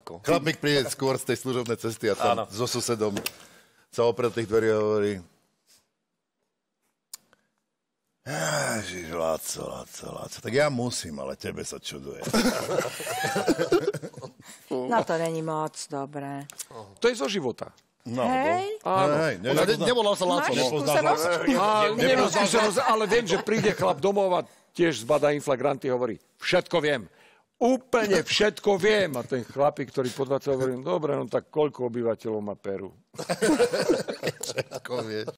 Ako? Chlapík príde skôr z tej služobnej cesty a tam so susedom sa opre tých dverí a hovorí: Ježiš, Láco, tak ja musím, ale tebe sa čuduje. No to není moc dobré. To je zo života. No, Hej? nevolal sa Láco. Nemáš skúsenosť, ale viem, že príde chlap domov a tiež zbadá inflagranty, hovorí, všetko viem. Úplne všetko viem. A ten chlapík, ktorý po 20 hovorí, dobre, no tak koľko obyvateľov má Peru? Všetko vie.